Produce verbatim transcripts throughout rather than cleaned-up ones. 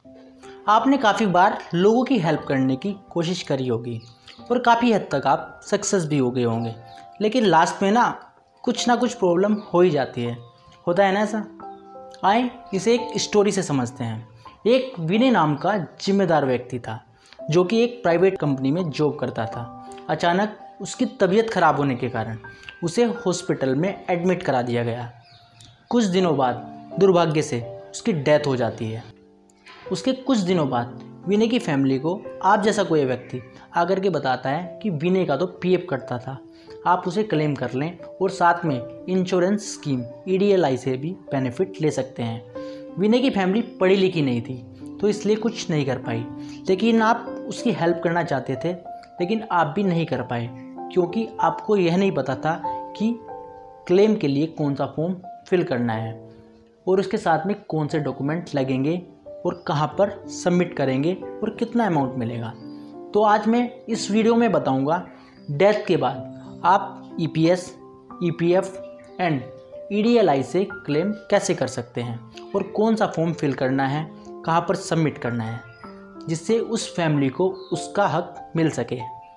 आपने काफ़ी बार लोगों की हेल्प करने की कोशिश करी होगी और काफ़ी हद तक आप सक्सेस भी हो गए होंगे, लेकिन लास्ट में ना कुछ ना कुछ प्रॉब्लम हो ही जाती है। होता है ना ऐसा? आए इसे एक स्टोरी से समझते हैं। एक विनय नाम का जिम्मेदार व्यक्ति था जो कि एक प्राइवेट कंपनी में जॉब करता था। अचानक उसकी तबीयत खराब होने के कारण उसे हॉस्पिटल में एडमिट करा दिया गया। कुछ दिनों बाद दुर्भाग्य से उसकी डेथ हो जाती है। उसके कुछ दिनों बाद विनय की फैमिली को आप जैसा कोई व्यक्ति आकर के बताता है कि विनय का तो पीएफ कटता था, आप उसे क्लेम कर लें और साथ में इंश्योरेंस स्कीम ईडीएलआई से भी बेनिफिट ले सकते हैं। विनय की फैमिली पढ़ी लिखी नहीं थी तो इसलिए कुछ नहीं कर पाई, लेकिन आप उसकी हेल्प करना चाहते थे, लेकिन आप भी नहीं कर पाए क्योंकि आपको यह नहीं पता था कि क्लेम के लिए कौन सा फॉर्म फिल करना है और उसके साथ में कौन से डॉक्यूमेंट लगेंगे और कहाँ पर सबमिट करेंगे और कितना अमाउंट मिलेगा। तो आज मैं इस वीडियो में बताऊंगा डेथ के बाद आप ईपीएस, ईपीएफ एंड ईडीएलआई से क्लेम कैसे कर सकते हैं और कौन सा फॉर्म फिल करना है, कहाँ पर सबमिट करना है, जिससे उस फैमिली को उसका हक मिल सके।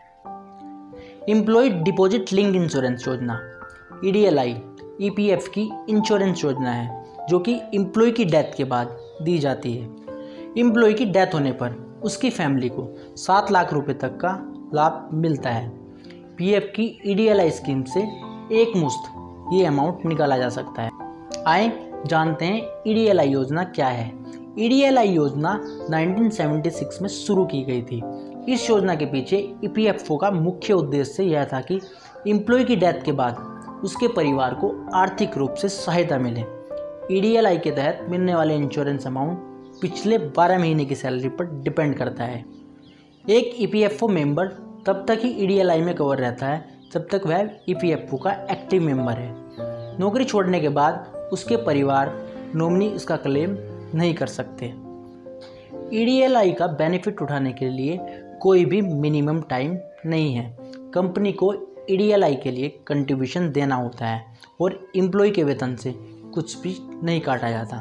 एम्प्लॉय डिपॉजिट लिंक्ड इंश्योरेंस योजना ईडीएलआई ईपीएफ की इंश्योरेंस योजना है जो कि एम्प्लॉय की डेथ के बाद दी जाती है। एम्प्लॉय की डेथ होने पर उसकी फैमिली को सात लाख रुपए तक का लाभ मिलता है। पीएफ की ईडीएलआई स्कीम से एक मुश्त ये अमाउंट निकाला जा सकता है। आए जानते हैं ईडीएलआई योजना क्या है। ईडीएलआई योजना उन्नीस सौ छिहत्तर में शुरू की गई थी। इस योजना के पीछे ईपीएफओ का मुख्य उद्देश्य यह था कि एम्प्लॉय की डेथ के बाद उसके परिवार को आर्थिक रूप से सहायता मिले। ईडीएलआई के तहत मिलने वाले इंश्योरेंस अमाउंट पिछले बारह महीने की सैलरी पर डिपेंड करता है। एक ईपीएफओ मेंबर तब तक ही ईडीएलआई में कवर रहता है जब तक वह ईपीएफओ का एक्टिव मेंबर है। नौकरी छोड़ने के बाद उसके परिवार नॉमिनी इसका क्लेम नहीं कर सकते। ईडीएलआई का बेनिफिट उठाने के लिए कोई भी मिनिमम टाइम नहीं है। कंपनी को ईडीएलआई के लिए कंट्रीब्यूशन देना होता है और एम्प्लॉय के वेतन से कुछ भी नहीं काटा जाता।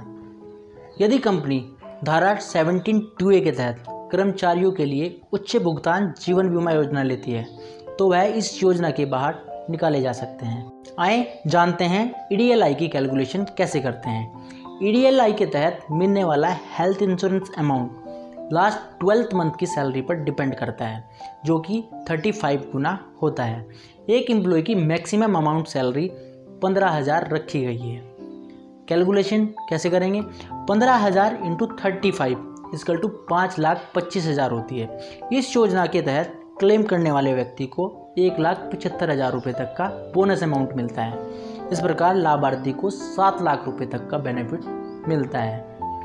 यदि कंपनी धारा सत्रह टू ए के तहत कर्मचारियों के लिए उच्च भुगतान जीवन बीमा योजना लेती है तो वह इस योजना के बाहर निकाले जा सकते हैं। आए जानते हैं ईडीएलआई की कैलकुलेशन कैसे करते हैं। ईडीएलआई के तहत मिलने वाला health insurance amount last twelfth month की सैलरी पर डिपेंड करता है जो कि पैंतीस गुना होता है। एक एम्प्लॉय की मैक्सिमम अमाउंट सैलरी पंद्रह हज़ार रखी गई है। कैलकुलेशन कैसे करेंगे? पंद्रह हज़ार into thirty five is equal to पाँच लाख पच्चीस हज़ार होती है। इस योजना के तहत क्लेम करने वाले व्यक्ति को एक लाख पचहत्तर हज़ार रुपये तक का बोनस अमाउंट मिलता है। इस प्रकार लाभार्थी को सात लाख रुपये तक का बेनिफिट मिलता है।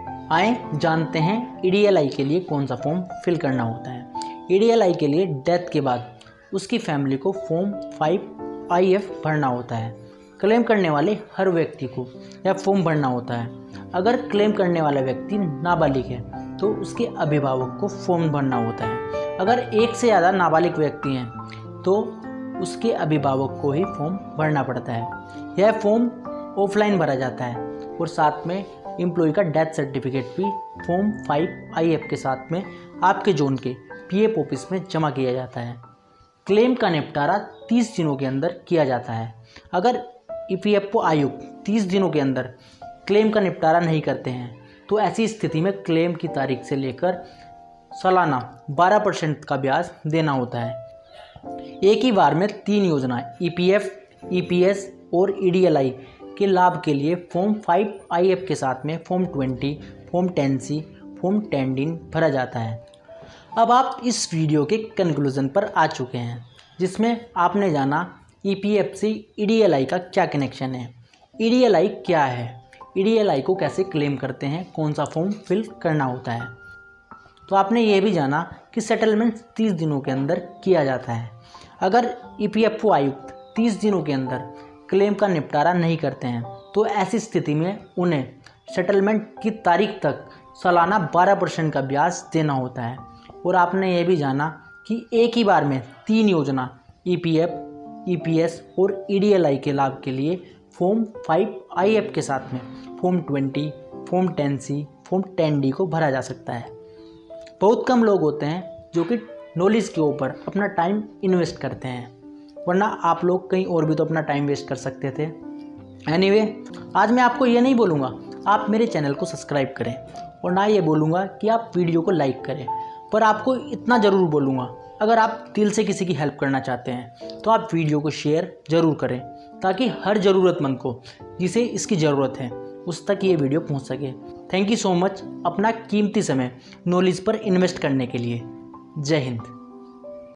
आए जानते हैं ईडीएलआई के लिए कौन सा फॉर्म फिल करना होता है। ईडीएलआई के लिए डेथ के बाद उसकी फैमिली को फॉर्म फाइव आई एफ भरना होता है। क्लेम करने वाले हर व्यक्ति को यह फॉर्म भरना होता है। अगर क्लेम करने वाला व्यक्ति नाबालिग है तो उसके अभिभावक को फॉर्म भरना होता है। अगर एक से ज़्यादा नाबालिग व्यक्ति हैं तो उसके अभिभावक को ही फॉर्म भरना पड़ता है। यह फॉर्म ऑफलाइन भरा जाता है और साथ में एम्प्लॉय का डेथ सर्टिफिकेट भी फॉर्म फाइव आई एफ के साथ में आपके जोन के पीएफ ऑफिस में जमा किया जाता है। क्लेम का निपटारा तीस दिनों के अंदर किया जाता है। अगर ईपीएफओ आयुक्त तीस दिनों के अंदर क्लेम का निपटारा नहीं करते हैं तो ऐसी स्थिति में क्लेम की तारीख से लेकर सालाना बारह परसेंट का ब्याज देना होता है। एक ही बार में तीन योजना ईपीएफ, ईपीएस और ईडीएलआई के लाभ के लिए फॉर्म फाइव आई एफ के साथ में form twenty, form ten C, form ten D भरा जाता है। अब आप इस वीडियो के कंक्लूजन पर आ चुके हैं जिसमें आपने जाना ईपीएफ से ईडीएलआई का क्या कनेक्शन है, ईडीएलआई क्या है, ईडीएलआई को कैसे क्लेम करते हैं, कौन सा फॉर्म फिल करना होता है। तो आपने ये भी जाना कि सेटलमेंट तीस दिनों के अंदर किया जाता है। अगर ईपीएफओ आयुक्त तीस दिनों के अंदर क्लेम का निपटारा नहीं करते हैं तो ऐसी स्थिति में उन्हें सेटलमेंट की तारीख तक सालाना बारह परसेंट का ब्याज देना होता है। और आपने ये भी जाना कि एक ही बार में तीन योजना ईपीएफ, ईपीएस और ईडीएलआई के लाभ के लिए फॉर्म फाइव आई एफ के साथ में form twenty, form ten C, form ten D को भरा जा सकता है। बहुत कम लोग होते हैं जो कि नॉलेज के ऊपर अपना टाइम इन्वेस्ट करते हैं, वरना आप लोग कहीं और भी तो अपना टाइम वेस्ट कर सकते थे। एनीवे, आज मैं आपको ये नहीं बोलूँगा आप मेरे चैनल को सब्सक्राइब करें और ना ये बोलूँगा कि आप वीडियो को लाइक करें, पर आपको इतना ज़रूर बोलूँगा, अगर आप दिल से किसी की हेल्प करना चाहते हैं तो आप वीडियो को शेयर ज़रूर करें, ताकि हर ज़रूरतमंद को जिसे इसकी ज़रूरत है उस तक ये वीडियो पहुंच सके। थैंक यू सो मच अपना कीमती समय नॉलेज पर इन्वेस्ट करने के लिए। जय हिंद।